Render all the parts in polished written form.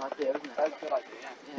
idea, isn't it? That's a good idea, yeah.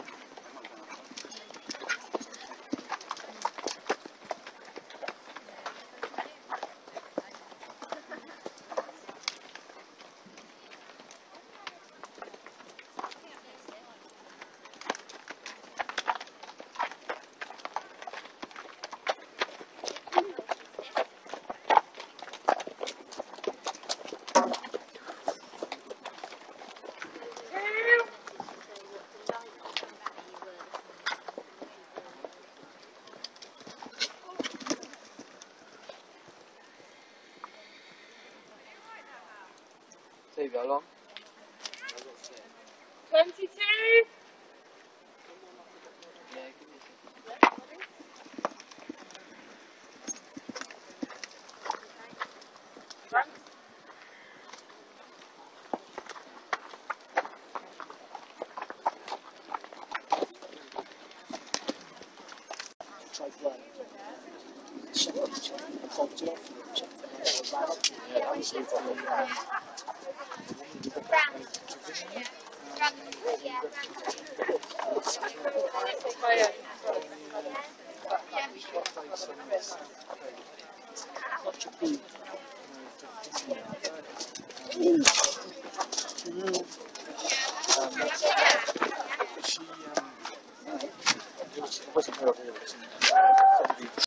See how long? 22. Yeah, give me a second. Try playing. Check hold it off. Check that out. Yeah, honestly, it's on the such a big